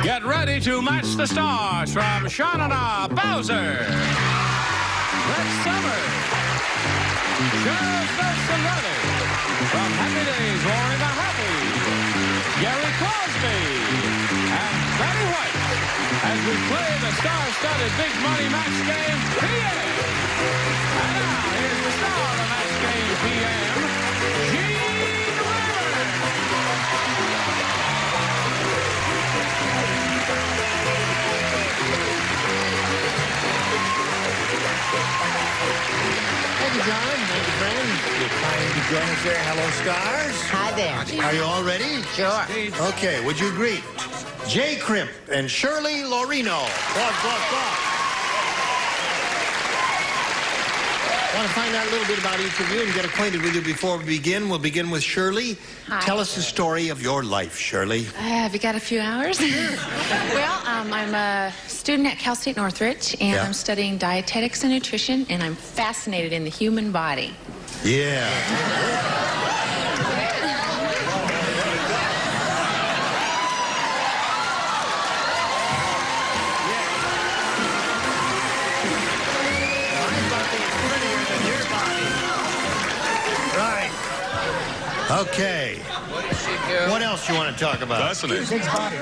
Get ready to match the stars from Sha-na-na Bowser. Rex Summer. Charles Nelson Riley. From Happy Days, Warren the Happy. Gary Crosby. And Betty White. As we play the star-studded Big Money Match Game PM. And now, here's the star of Match Game PM, Gene Rivers. Thank you, John. Thank you, friend. You're kind to join us there. Hello, stars. Hi there. Are you all ready? Sure. Okay, would you greet Jay Crimp and Shirley Lorino? I want to find out a little bit about each of you and get acquainted with you before we begin. We'll begin with Shirley. Hi. Tell us the story of your life, Shirley. Have you got a few hours? Well, I'm a student at Cal State Northridge, and I'm studying dietetics and nutrition, and I'm fascinated in the human body. Yeah. Right. Okay. What else you want to talk about? Fascinating.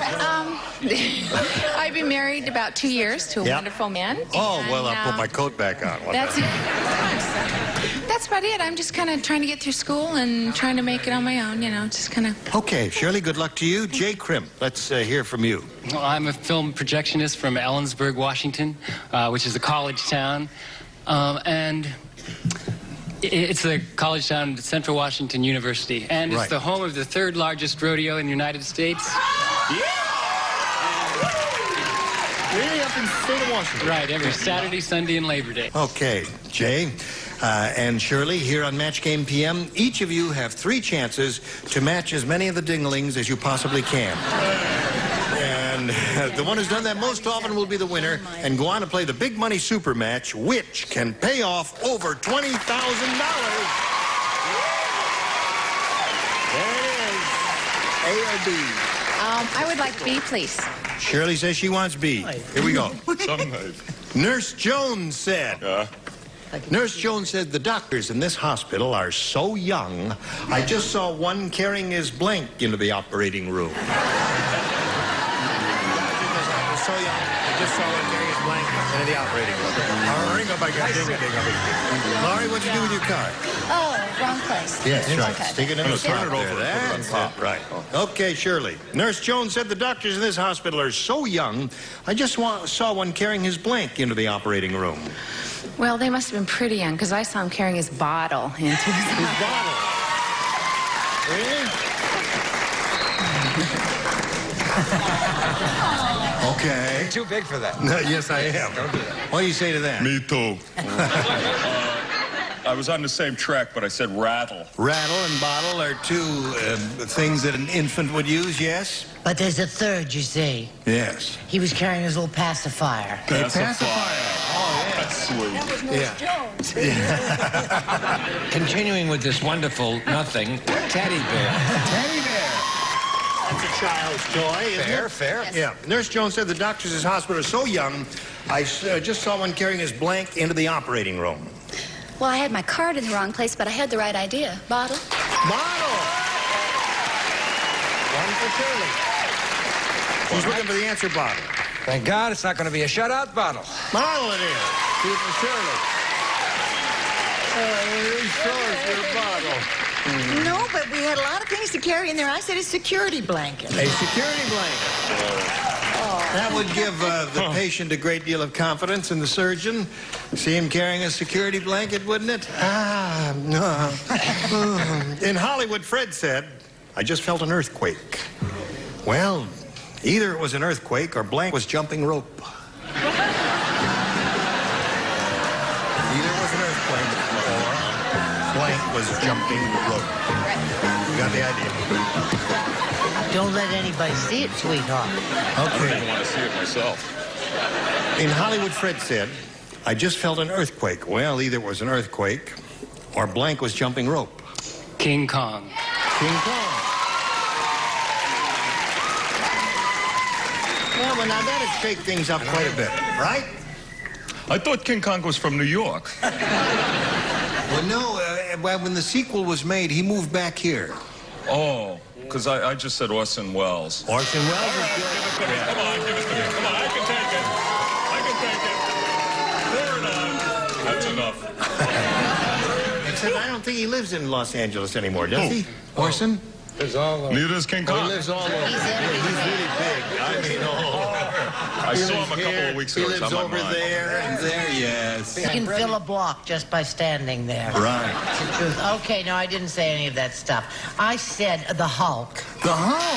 I've been married about 2 years to a wonderful man. Oh, well, and, I'll put my coat back on. That's about it. I'm just kind of trying to get through school and trying to make it on my own, you know, just kind of. Okay, Shirley, good luck to you. Jay Crimp, let's hear from you. Well, I'm a film projectionist from Ellensburg, Washington, which is a college town. And it's a college town at Central Washington University. And it's the home of the third largest rodeo in the United States. Really, up in the state of Washington? Right, every Saturday, Sunday, and Labor Day. Okay, Jay and Shirley, here on Match Game PM, each of you have 3 chances to match as many of the dinglings as you possibly can. And the one who's done that most often will be the winner and go on to play the Big Money Super Match, which can pay off over $20,000. There it is. A or B? I would like B, please. Shirley says she wants B. Here we go. Nurse Jones said. Nurse Jones said, the doctors in this hospital are so young, I just saw one carrying his blank into the operating room. So young, I just saw one carrying his blank into the operating room. Laurie, what'd you do with your car? Oh, wrong place. Yes, right. Okay. Stick it in the turn it over. That's it. Right. Okay, Shirley. Nurse Jones said the doctors in this hospital are so young, I just saw one carrying his blank into the operating room. Well, they must have been pretty young, because I saw him carrying his bottle into his bottle. Really? Okay. Too big for that. No, yes, I am. What do you say to that? Me too. I was on the same track, but I said rattle. Rattle and bottle are 2 things that an infant would use, yes? But there's a third, you see. Yes. He was carrying his little pacifier. Pacifier. Oh, yeah. That's sweet. That was Nurse Jones. Continuing with this wonderful nothing, teddy bear. Teddy bear. That's a child's toy, isn't it? Fair. Yeah. Nurse Jones said the doctors in this hospital are so young, I just saw one carrying his blank into the operating room. Well, I had my card in the wrong place, but I had the right idea. Bottle. Bottle. One for Shirley. She's looking for the answer bottle. Thank God it's not going to be a shutout bottle. Bottle it is. 2 for Shirley. Your bottle. No, but we had a lot of things to carry in there. I said a security blanket. A security blanket. That would give the patient a great deal of confidence in the surgeon. See him carrying a security blanket, wouldn't it? No. In Hollywood, Fred said, I just felt an earthquake. Well, either it was an earthquake or blank was jumping rope. Either it was an earthquake or blank was jumping rope. You got the idea? Don't let anybody see it, sweetheart. I don't even want to see it myself. In Hollywood, Fred said, I just felt an earthquake. Well, either it was an earthquake or blank was jumping rope. King Kong. King Kong. Well, now that'd shake things up quite a bit, right? I thought King Kong was from New York. Well, no. When the sequel was made, he moved back here. Oh, because I just said Orson Welles. Orson Welles is good. Come on, give it to me. Come on, I can take it. I can take it. Pour it on. That's enough. Except I don't think he lives in Los Angeles anymore, does he? Orson? Neither does King Kong. He lives all over. He's really big. I mean, I saw him a couple of weeks ago. He lives over there and there, yes. You can fill a block just by standing there. Right. It's the truth. Okay, no, I didn't say any of that stuff. I said the Hulk. The Hulk?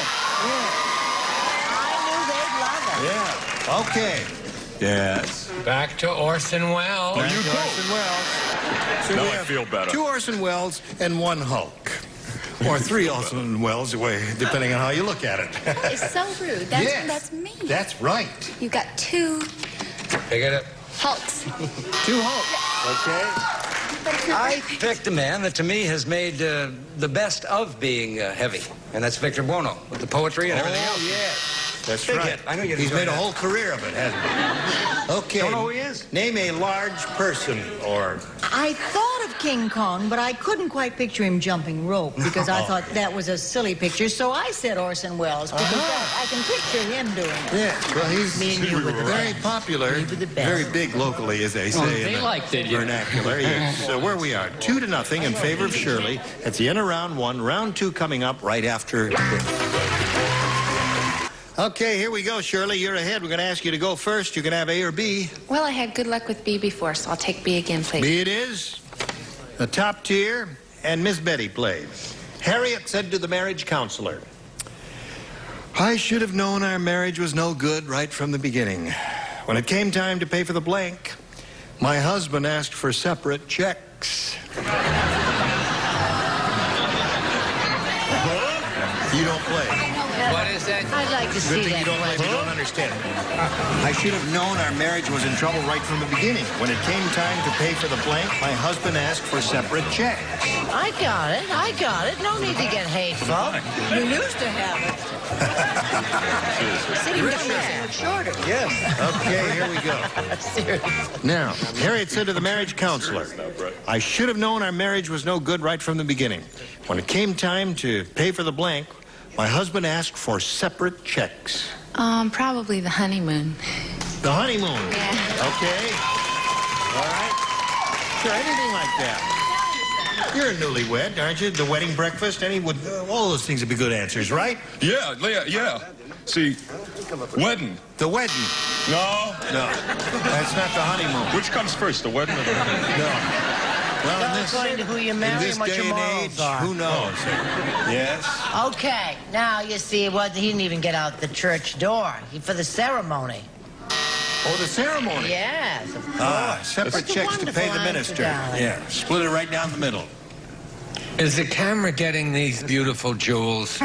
I knew they'd love it. Yeah. Okay. Yes. Back to Orson Welles. Back to Orson Welles. So Now we I have feel better. 2 Orson Welles and 1 Hulk. Or 3 Orson Welles, depending on how you look at it. It's so rude. That's me. That's right. You got 2 Pick it up. Hulks. 2 Hulks. Okay. I picked a man that to me has made the best of being heavy, and that's Victor Buono with the poetry and everything else. Yes. That's Big right. hit. I know you'd He's enjoy made a that. whole career of it, hasn't he? Okay. Don't know who he is. Name a large person or... I thought of King Kong, but I couldn't quite picture him jumping rope because I thought that was a silly picture. So I said Orson Welles because I can picture him doing it. Yeah, well, he's very popular, very big locally, as they say in the vernacular. Yes. So where we are, 2-0 in favor of Shirley. It's the end of round 1. Round 2 coming up right after this. Okay, here we go, Shirley. You're ahead. We're going to ask you to go first. You can have A or B. Well, I had good luck with B before, so I'll take B again, please. B it is. The top tier, and Miss Betty played. Harriet said to the marriage counselor, I should have known our marriage was no good right from the beginning. When it came time to pay for the blank, my husband asked for separate checks. You don't play. What is that? I'd like to see Good thing that you don't play. play. You don't understand. I should have known our marriage was in trouble right from the beginning. When it came time to pay for the blank, my husband asked for separate checks. I got it. I got it. No need to get hateful. You used to have it. Sitting down makes it look shorter. Yes. Okay, here we go. Now, Harriet said to the marriage counselor, I should have known our marriage was no good right from the beginning. When it came time to pay for the blank, my husband asked for separate checks. Probably the honeymoon. The honeymoon. Yeah. Okay. All right. Sure, anything like that. You're a newlywed, aren't you? The wedding breakfast, all those things would be good answers, right? Yeah. See, wedding. The wedding. No. No. That's not the honeymoon. Which comes first, the wedding or the honeymoon? No. Well, in this, According to who you in marry this and what day your and morals age, are. who knows? Yes. Okay, now you see, he didn't even get out the church door for the ceremony. Oh, the ceremony. Yes, of course. Separate That's a checks to pay the wonderful minister. answer, darling. Yeah, split it right down the middle. Is the camera getting these beautiful jewels?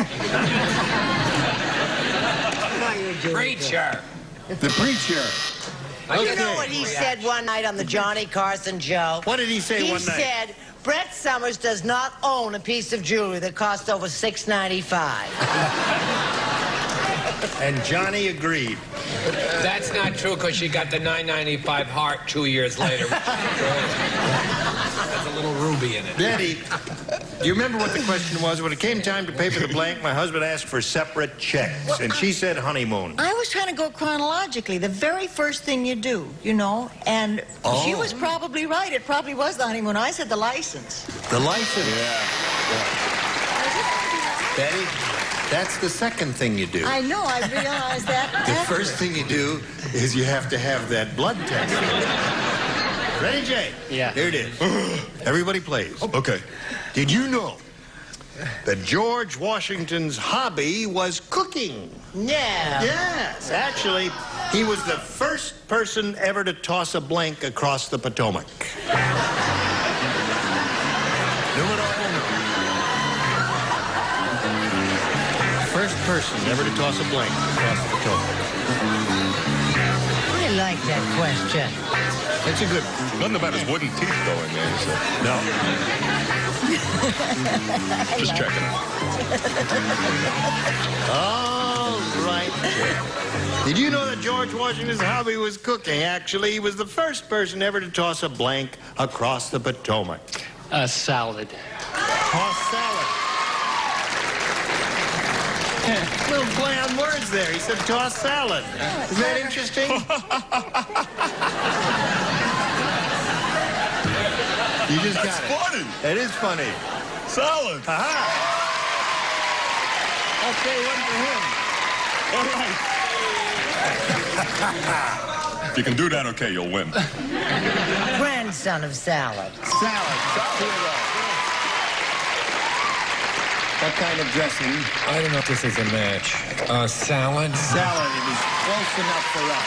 Preacher. The preacher. You know what he said one night on the Johnny Carson Show? What did he say one night? He said, Brett Summers does not own a piece of jewelry that cost over $6.95. And Johnny agreed. That's not true because she got the $9.95 heart 2 years later. There's a little ruby in it. Betty, do you remember what the question was? When it came time to pay for the blank, my husband asked for separate checks, and she said honeymoon. I was trying to go chronologically, the very first thing you do, and she was probably right. It probably was the honeymoon. I said the license. The license. Yeah. Betty, that's the second thing you do. I know, I realized that. The first thing you do is you have to have that blood test. Ready, Jay? Yeah. Here it is. Everybody plays. Okay. Did you know that George Washington's hobby was cooking? Yeah. Yes, actually, he was the first person ever to toss a blank across the Potomac. Numero uno. First person ever to toss a blank across the Potomac. I like that question. That's a good one. Nothing about his wooden teeth going there, so. No. Just checking. All right. Did you know that George Washington's hobby was cooking? Actually, he was the first person ever to toss a blank across the Potomac. A salad. Toss salad. Little play on words there. He said toss salad. Isn't that interesting? You just got it. That's funny. It is funny. Salad. Aha. Okay, one for him. All right. If you can do that, okay, you'll win. Grandson of salad. Salad. What kind of dressing? I don't know if this is a match. Salad? Salad. It is close enough for us.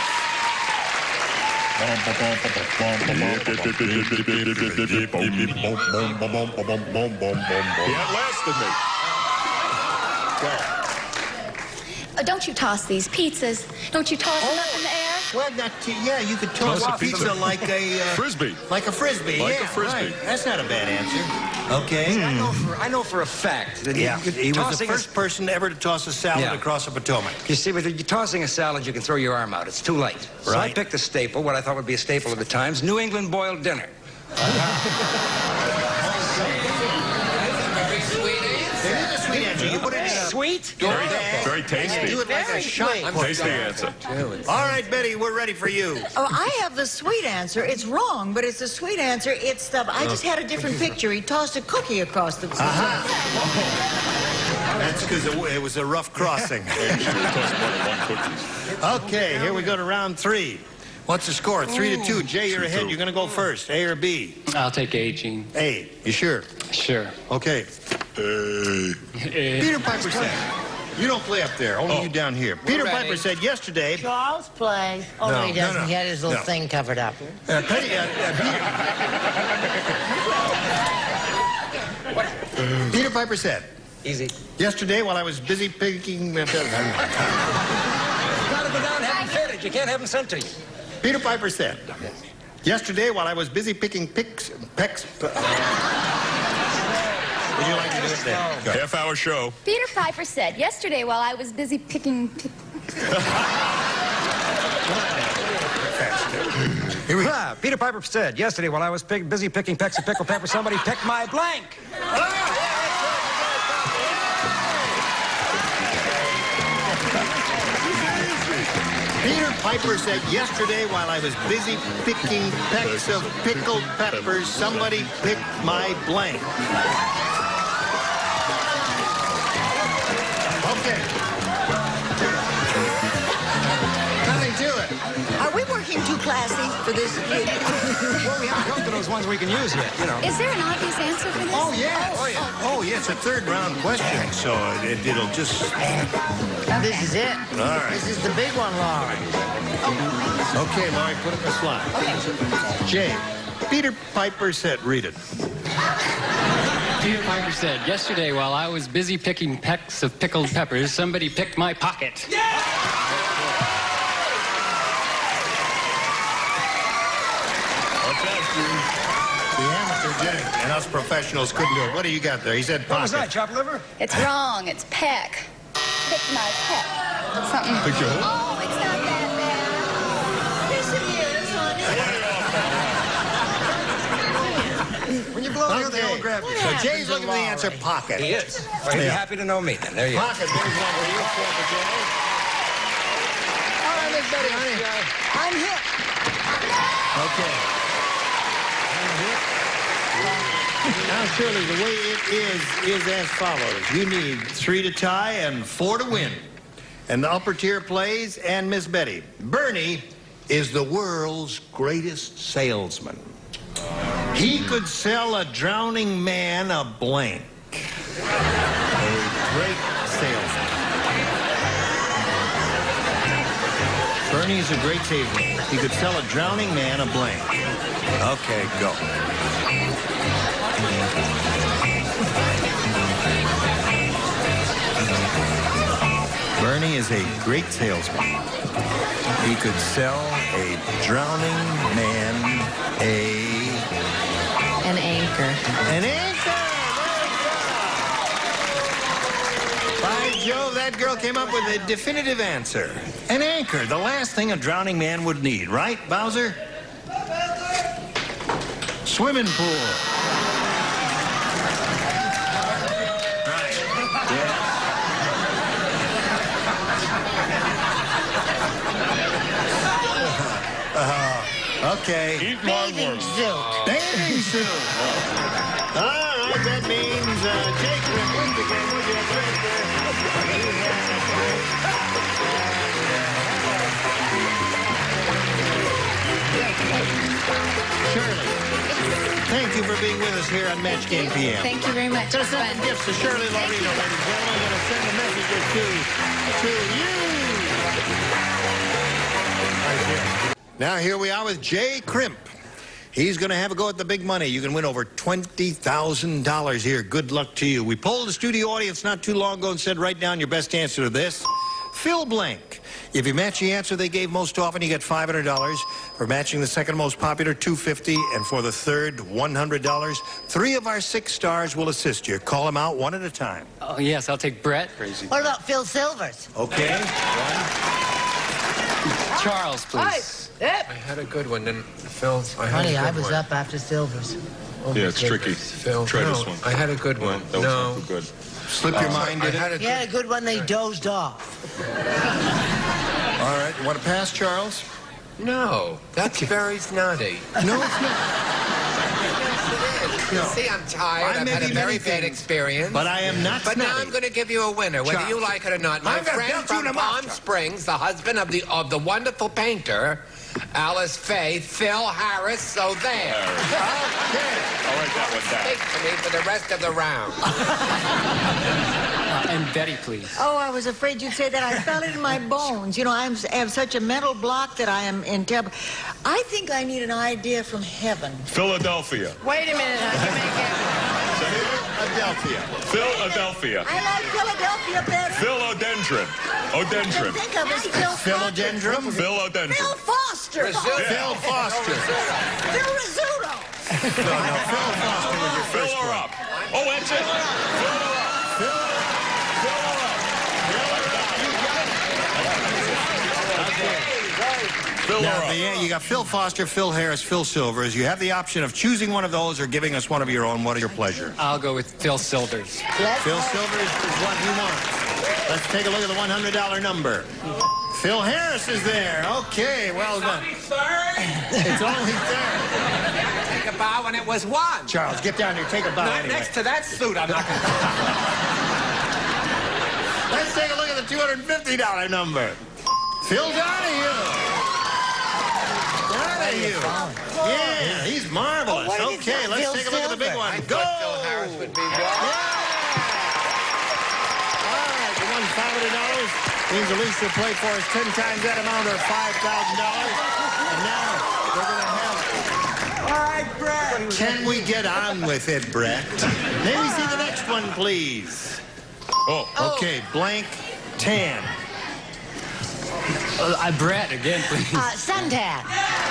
He outlasted me. Go. Don't you toss these pizzas? Don't you toss them up in the air? Well, yeah, you could toss a pizza like a... Frisbee. Like a Frisbee, Like yeah. a Frisbee. Right. That's not a bad answer. Okay. I know for a fact that He was the tossing first person ever to toss a salad across the Potomac. You see, with tossing a salad, you can throw your arm out. It's too late. So I Right. picked a staple, what I thought would be a staple of the times, New England boiled dinner. It is a sweet answer. You put it in Sweet? Very tasty. do it like a shot. Tasty answer. All right, Betty, we're ready for you. Oh, I have the sweet answer. It's wrong, but it's a sweet answer. It's the... I just had a different picture. He tossed a cookie across the... That's because it was a rough crossing. Okay, here we go to round 3. What's the score? 3-2. Jay, you're ahead. You're going to go first. A or B? I'll take A, Gene. A. You sure? Sure. Okay. Peter Piper said... You don't play up there. Only you down here. Peter Piper said yesterday... Charles plays. Oh, no, he doesn't. He had his little thing covered up. Peter Piper said... Easy. Yesterday, while I was busy picking... You gotta go down and have them fitted. You can't have them sent to you. Peter Piper said... Yesterday, while I was busy picking pecks... Would you like to do it then? Half-hour show. Peter Piper said, yesterday while I was busy picking... Here we go. Peter Piper said, yesterday while I was busy picking pecks of pickled pepper, somebody picked my blank. Peter Piper said yesterday while I was busy picking pecks of pickled peppers, somebody picked my blank. Okay. Nothing to it. Are we working too classy for this? Well, we haven't come to those ones we can use yet, you know. Is there an obvious answer for this? Oh, yes. Oh, yeah, it's a third round question, so it'll just... This is it. All right. This is the big one, Laurie. Okay, Laurie, put it in the slot. Jay, Peter Piper said, read it. Peter Piper said, yesterday while I was busy picking pecks of pickled peppers, somebody picked my pocket. The amateur did it, and us professionals couldn't do it. What do you got there? He said What was that, pocket. chopped liver? It's wrong. It's peck. Pick my peck. Something. Pick your who? Oh, it's not that bad. Yes, it is, honey. When you blow out, they all grab you. So Jay's looking for the answer pocket. He is. Well, he'd be happy to know me then. There you go. Pocket, there's one for you, four for Jay. All right, Miss Betty, honey. I'm hit. Okay. Now, Shirley, the way it is as follows. You need 3 to tie and 4 to win. And the upper tier plays, and Miss Betty. Bernie is the world's greatest salesman. He could sell a drowning man a blank. A great salesman. Bernie is a great salesman. He could sell a drowning man a blank. Okay, go. Bernie is a great salesman. He could sell a drowning man An anchor. an anchor. By Jove, that girl came up with a definitive answer. An anchor. anchor, the last thing a drowning man would need, right, Bowser? Swimming pool. Right. Yeah. Okay. Bathing suit. Bathing suit. All right, that means Jake Grim wins the game with you. Shirley, thank you for being with us here on Match Game PM. Thank you very much. Going to send some gifts to Shirley Lorino, ladies and gentlemen. Going to send the messages to you. Right here. Now here we are with Jay Crimp. He's going to have a go at the big money. You can win over $20,000 here. Good luck to you. We polled the studio audience not too long ago and said, write down your best answer to this. Fill blank. If you match the answer they gave most often, you get $500. For matching the second most popular, $250. And for the third, $100. 3 of our 6 stars will assist you. Call them out one at a time. Oh, yes, I'll take Brett. Crazy. What about Phil Silvers? Okay. Charles, please. I had a good one, didn't Phil? Honey, I was up after Silvers. Yeah, it's tricky. Phil, Try no, this one. I had a good one. That was No. not too good. Slip your mind, did it? He had a good one, they dozed off. All right. You want to pass, Charles? No, that's very snotty. No, it's not. Yes, it is. You see, I'm tired. I I've may had be a very many bad things, experience. but I am not But now snotty. I'm going to give you a winner, whether Charles. you like it or not. My I'm gonna friend belt you in from the mouth, Palm Charles. Springs, the husband of the wonderful painter, Alice Faye, Phil Harris. So there. Okay. I'll write that one down. Speak to me for the rest of the round. And Betty, please. Oh, I was afraid you'd say that. I felt it in my bones. You know, I have such a mental block that I am in terrible. I think I need an idea from heaven. Philadelphia. Wait a minute, honey. Philadelphia. Philadelphia. I like Philadelphia better. Philodendron. Odendron. Think of it, Phil Philodendron. Philodendron. Phil Foster. Phil Foster. Phil Rizzuto. No, Phil Foster was your Fill first her one. up. Oh, that's it. Fill her up. Fill her up. Fill Now, her up. you got Phil Foster, Phil Harris, Phil Silvers. You have the option of choosing one of those or giving us one of your own. What is your pleasure? I'll go with Phil Silvers. Phil Silvers is what he wants. Let's take a look at the $100 number. Phil Harris is there. Okay, well done. It's only third. Take a bow when it was 1. Charles, get down here. Take a bow Not anyway. next to that suit, I'm not going to. Let's take a look at the $250 number. Phil Donahue. Yeah, he's marvelous. Okay, let's take a look at the big one. I Go! thought Phil Harris would be one. All right, you won $500. Means at least you'll play for us 10 times that amount or $5,000. And now we're going to have... All right, Brett. Can we get on with it, Brett? May we see the next one, please? Oh. Okay, blank tan. Brett, again, please. Suntan.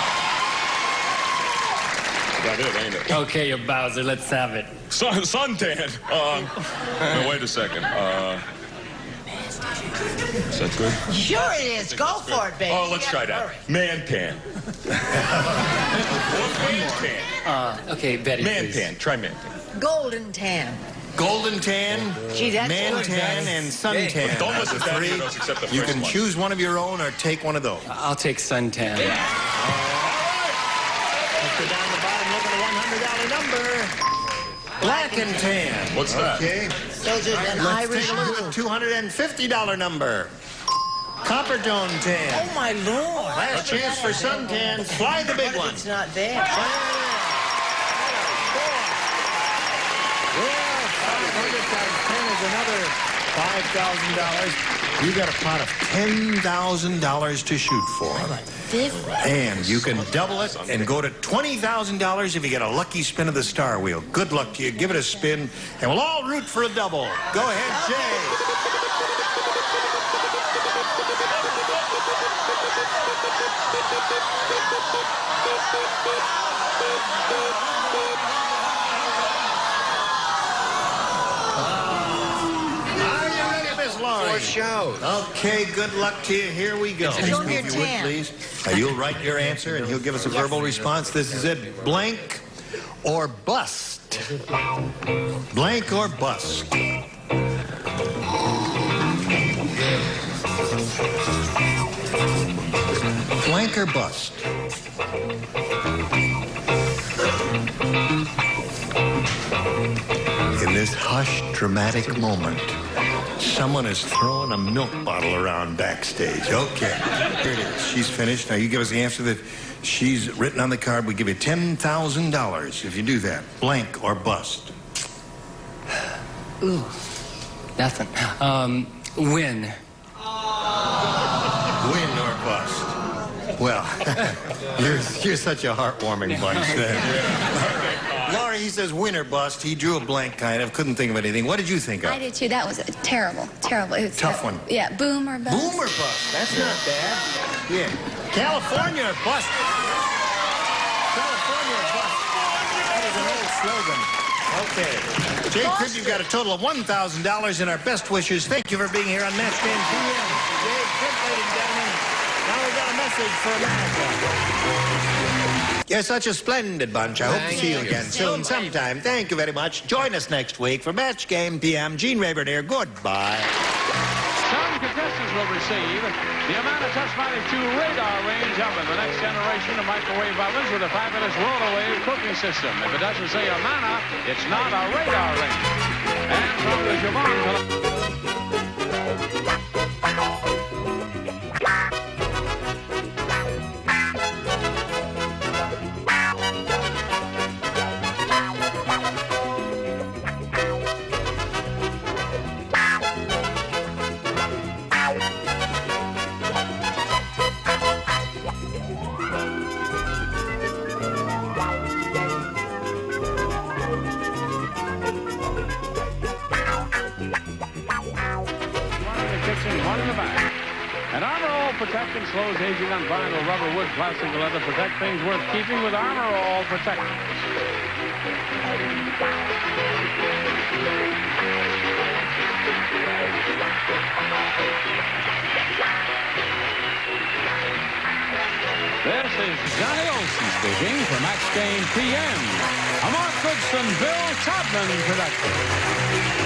Got it, ain't it? Okay, you Bowser, let's have it. Suntan. No, wait a second. Is that good? Sure it is. Go for it, baby. Oh, let's try that. Man pan. Or man tan. Okay, Betty, Man please. pan. Try man pan. Golden tan. Golden tan, Gee, that's man good, tan, Betty. and suntan. But don't listen Are the to any three. of those except the You first can one. choose one of your own or take one of those. I'll take suntan. Let's go down the bottom, look at the $100 number. Black and tan. What's that? Okay. Those are an Let's Irish take a look at blue. the $250 number. Copper tone tan. Oh, my Lord. Last chance for suntan. Fly the big one. It's not there. Yeah, $500 times 10 is another $5,000. You got a pot of $10,000 to shoot for. And you can double it and go to $20,000 if you get a lucky spin of the star wheel. Good luck to you. Give it a spin, and we'll all root for a double. Go ahead, Jay. Are you ready, Miss Laurie? more shows. Okay, good luck to you. Here we go. Show him your If you would, tan. please. You'll write your answer, and he'll give us a verbal response. This is it. Blank or bust? Blank or bust? Blank or bust? In this hushed, dramatic moment, someone is throwing a milk bottle around backstage. Okay, here it is. She's finished. Now you give us the answer that she's written on the card. We give you $10,000 if you do that. Blank or bust? Ooh, nothing. Win. Win or bust? Well, you're such a heartwarming bunch then. Laurie, he says win or bust. He drew a blank kind of, couldn't think of anything. What did you think of? I did too. That was terrible. Terrible. It was Tough one. Yeah, boom or bust. Boom or bust? That's not bad. Yeah. California or bust? California or bust? That is an old slogan. Okay. Jay Cribb, you've got a total of $1,000 in our best wishes. Thank you for being here on Match Game PM. Jay Cribb, ladies and gentlemen. Now we've got a message for America. You're such a splendid bunch. I hope to see you again soon sometime. Thank you very much. Join us next week for Match Game PM. Gene Rayburn here. Goodbye. Some contestants will receive the Amana Touchmatic 2 radar range oven, the next generation of microwave ovens with a fabulous roll-away cooking system. If it doesn't say Amana, it's not a radar range. And from the Javon... One in the back. And Armor All Protect and slows aging on vinyl, rubber, wood, plastic, and leather. Protect things worth keeping with Armor All Protect. This is Johnny Olson speaking for Max Game PM. A Mark Goodson, Bill Todman production.